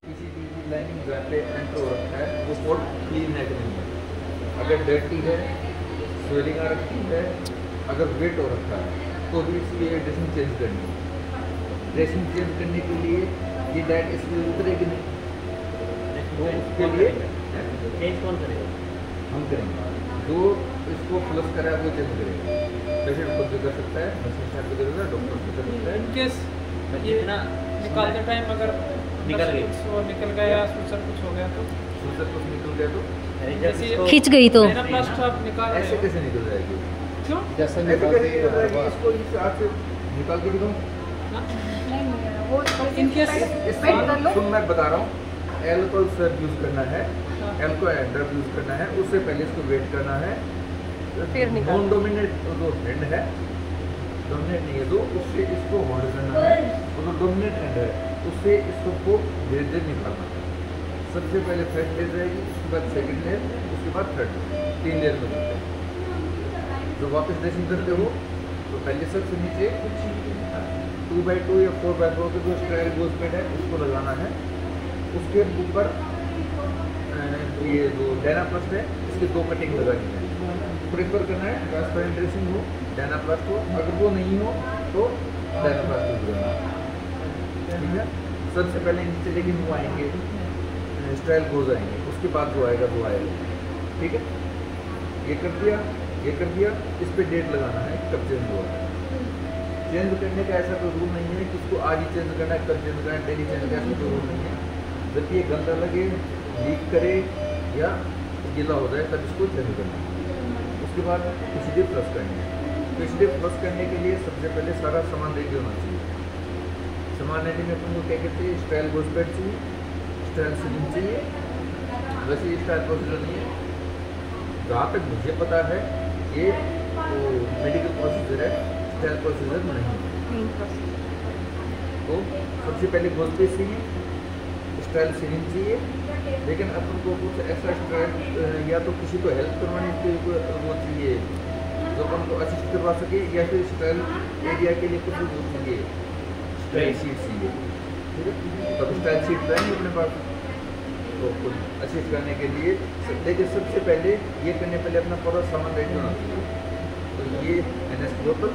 किसी चीज़ की लाइनिंग जहाँ पे एंटर हो रखा है वो पोर्ट क्लीन है कि नहीं है। अगर डर्टी है, स्वेलिंग आ रखी है, अगर वेट हो रखा है तो भी इसलिए ड्रेसिंग चेंज करनी है। ड्रेसिंग चेंज करने के लिए ये डाइट इसलिए उतरेगी नहीं, तो उसके लिए चेंज कौन करेगा? हम करेंगे। जो इसको प्लस करा है वो चेंज करेगा। पेशेंट खुद भी कर सकता है, मशीन शायद भी करेगा, डॉक्टर भी कर सकता है। इनकेस ये जितना निकालते टाइम अगर निकल गई वो निकल गया या सूचर कुछ हो गया तो सूचर कुछ निकल गया तो जैसे खिंच गई तो प्लास्ट आप निकाल रहे ऐसे हो, कैसे निकल जाएगी? क्यों? जैसे ऐसे कैसे निकल जाएगी? इसको इस हाथ से निकाल के दिखाऊं? वो इनकेस सुन मैं बता रहा हूँ, एल्कोहल सर्व यूज करना है, एल्कोहल ड्रग यूज करना है, उससे पहले इसको वेट करना है। फिर निकाल। नॉन डोमिनेट जो हैंड है, डोमिनेट नहीं है तो उससे इसको होल्ड करना है, और जो डोमिनेट हैंड है उससे इसको धीरे धीरे निकालना है। सबसे पहले फर्स्ट लेयर जाएगी, उसके बाद सेकंड लेयर, उसके बाद थर्ड लेयर, 3 लेयर में करते हैं। जो वापस ड्रेसिंग करते हो तो पहले सबसे नीचे 2x2 या 4x4 के जो स्ट्राइल गोज पेड है उसको लगाना है। उसके ऊपर ये जो डायनाप्लास्ट है इसकी 2 कटिंग लगानी है। प्रेफर करना है ट्रांसपेरेंट ड्रेसिंग हो, डायनाप्लास्ट हो, अगर वो नहीं हो तो डायनाप्लास्ट यूज करना है। ठीक है, सबसे पहले नीचे लेकिन वो आएंगे, स्ट्राइल गोज आएंगे, उसके बाद जो आएगा वो आएगा। ठीक है, ये कर दिया, ये कर दिया, इस पर डेट लगाना है कब चेंज हुआ है। चेंज करने का ऐसा कोई रूल नहीं है कि इसको आज ही चेंज करना है, कल चेंज करना है, डेली चेंज करना है, ऐसा कोई रूल नहीं है। जब ये गंदा लगे, लीक करे या गीला हो जाए तब इसको चेंज करना है। उसके बाद पिछले प्लस करनी है। पिछले प्लस करने के लिए सबसे पहले सारा सामान रेडी होना चाहिए। सामान रेडी में अपन को क्या कहते हैं, स्टाइल गोज पेड चाहिए, स्टाइल सिलिंग चाहिए। वैसे ये स्टाइल प्रोसीजर नहीं है, जहाँ तक मुझे पता है ये तो मेडिकल प्रोसीजर है, स्टाइल प्रोसीजर नहीं है। तो सबसे पहले गोज पेड चाहिए, स्टाइल सिलिंग चाहिए, लेकिन अपन को कुछ ऐसा स्टाइल या तो किसी को हेल्प करवाने के लिए वो चाहिए जो अपन को असिस्ट करवा सके, या फिर स्टाइल एरिया के लिए कुछ वो चाहिए, स्टाइल शीट चाहिए। ठीक है, तब स्टाइल शीट रहेंगे अपने पास तो कुछ असिस्ट करने के लिए। लेकिन सबसे पहले ये करने पहले अपना पूरा सामान रेडी होना चाहिए। तो ये NS बोतल,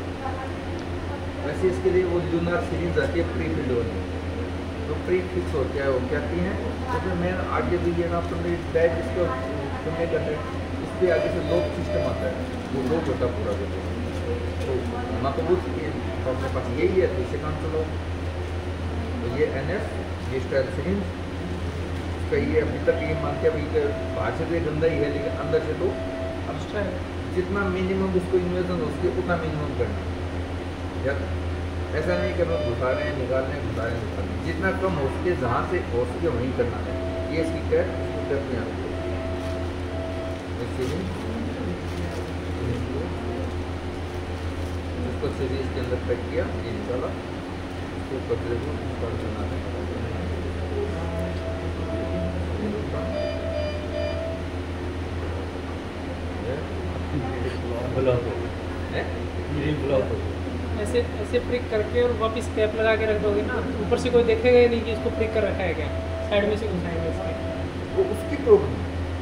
वैसे इसके लिए वो ल्यूनार सीरीज आती है प्री फिल्ड वाली, तो प्री फिक्स हो क्या आती हैं। तो फिर मैं आगे भी ये ना अपने बैग इसको सुनने करते इस पर आगे से लॉक सिस्टम आता है, वो लॉक होता है पूरा का। तो मकबूत तो अपने पास यही है, तो इसे काम चलो। तो ये NS, ये स्टाइल सीरीज का ये अभी तक ये मानते हैं अभी बाहर से तो ये गंदा ही है, लेकिन अंदर से तो अब जितना मिनिमम उसको इन्वेजन हो उसके उतना मिनिमम करना है। या ऐसा नहीं कि हम घुसा रहे हैं, निकाल रहे हैं, घुसा रहे हैं, निकाल रहे हैं, जितना कम हो सके जहाँ से हो सके वहीं करना है। ये इसकी कैप, इसकी कैप में आती है इसको सीधे इसके अंदर पैक किया, ये निकाला, इसको कचरे को इंस्टॉल करना है। ऐसे ऐसे प्रिक करके और वापस कैप लगा के रख दोगे ना, ऊपर से कोई देखेगा ही नहीं कि इसको प्रिक कर रखा है क्या, साइड में से घुसाएंगे इसके, वो उसकी प्रॉब्लम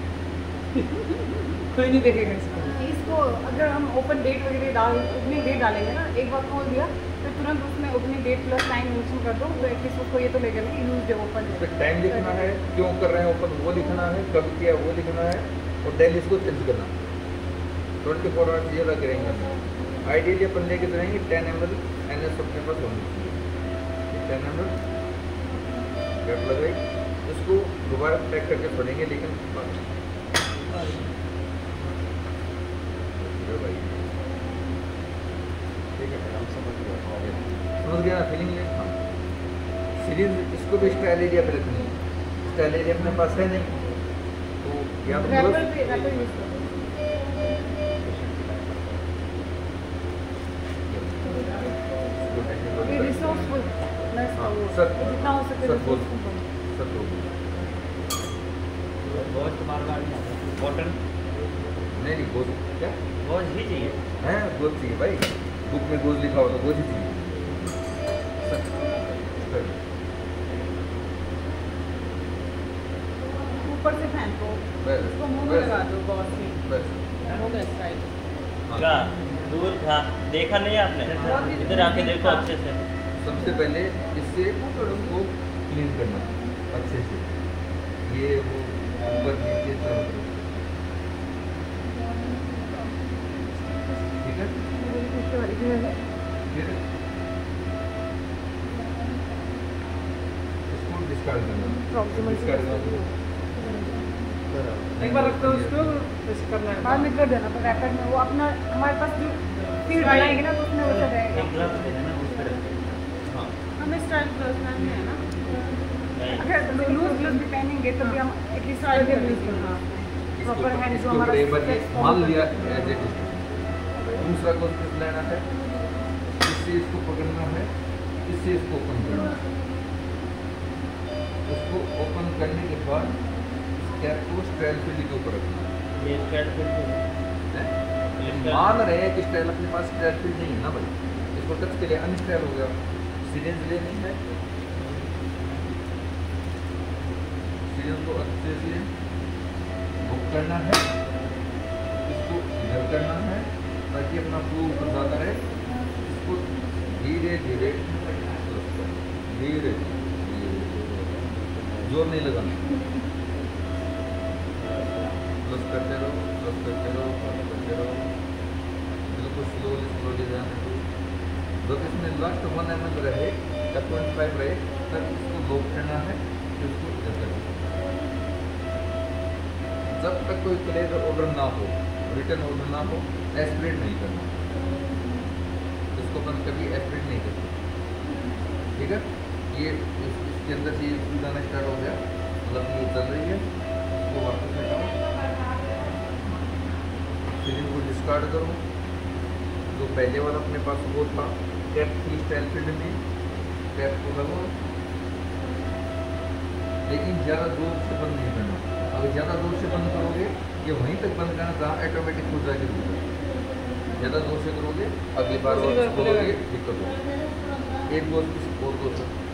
कोई नहीं देखेगा इसको। इसको अगर हम ओपन डेट वगैरह ओपनिंग डेट डालेंगे ना, एक बार खोल दिया फिर तुरंत उसमें opening date plus time mention कर दो, तो एटलीस्ट उसको ये तो लेगा नहीं यूज डे ओपन है, टाइम लिखना है, क्यों कर रहे हैं ओपन वो लिखना है, कब किया वो लिखना है, और डेली इसको चेंज करना है। 24 आवर्स ये लगे रहेंगे। आइडियली अपन लेके रहेंगे 10 ml NS अपने पास होनी चाहिए। 10 ml कैप लगाई, इसको दोबारा पैक करके छोड़ेंगे, लेकिन भाई ठीक है, हम समझ गया फीलिंग ले। हाँ, सीरीज इसको भी स्टाइल एरिया पे रखनी है, स्टाइल एरिया अपने पास है नहीं तो या तो रैपर यूज करो। रिसोर्सफुल जितना हो सके गॉज तुम्हारा गाड़ी कॉटन नहीं गोज क्या गॉज ही चाहिए है, गोज चाहिए भाई, बुक में गोज लिखा हो तो गोज ही चाहिए। ऊपर से फेंको, बस उसको मुंह में लगा दो बहुत ही। बस हो गया स्टाइल। क्या दूर था, देखा नहीं आपने? इधर आके देखो अच्छे से। सबसे पहले इससे उसको क्लीन करना अच्छे से, ये वो ऊपर नीचे चारों तरफ, ठीक है। फिर इसको डिस्कार्ड करना, डिस्कार्ड करना। एक बार रखते हो उसको, ऐसे करना है। बाद में कर देना तो रैपर में वो अपना हमारे पास जो फीड बनाएंगे ना तो उसमें वैसा एक रहेगा। ग्लव्स दे देना, उस पे रख देना। हाँ हमें स्टाइल ग्लव्स में है ना, नहीं, अगर लूज ग्लव्स भी पहनेंगे तो भी हम एटलीस्ट स्टाइल के यूज करना प्रॉपर हैंड जो इसके हमारा ऊपर एक बार ये stretch मान form लिया करता है। As it is. दूसरा को किस लेना है, इससे इसको पकड़ना है, इससे इसको ओपन करना है। उसको ओपन करने के बाद कैप को स्टाइल फील्ड के ऊपर रखना है। ये स्ट्रेट फिट हैं? ये मान रहे हैं कि स्टाइल अपने पास स्टाइल फील्ड नहीं है ना भाई, इसको टच के लिए अनस्टाइल हो गया। सीरीज लेनी है, सीरीज को अच्छे से बुक करना है, इसको इधर करना है ताकि अपना फ्लो ऊपर जाता रहे। इसको धीरे धीरे धीरे जोर नहीं लगाना, प्लस करते रहो, प्लस करते रहो, प्लस करते रहो, बिल्कुल स्लोली स्लोली जाने दो। जब इसमें लास्ट 1 ml रहे या 0.5 रहे तब इसको लॉक करना है, फिर उसको इधर करना है। जब तक कोई क्लियर ऑर्डर ना हो, रिटर्न ऑर्डर ना हो, एस्पिरेट नहीं करना, इसको अपन कभी एस्पिरेट नहीं करते, ठीक है। ये इसके अंदर से ये जाना स्टार्ट हो गया, मतलब ये चल रही है, इसको वापस हटाओ, सीलिंग को डिस्कार्ड करो। जो पहले वाला अपने पास वो था कैप की स्टाइल फील्ड में, कैप को लगाओ, लेकिन ज़्यादा जोर से बंद नहीं करना। अगर ज़्यादा जोर से बंद करोगे ये वहीं तक बंद करना जहाँ ऑटोमेटिक हो जाएगी रुक। ज़्यादा जोर से करोगे अगली बार दूसरी बार खोलोगे खुलेगा। दिक्कत होगी। एक दोस्त और दोस्त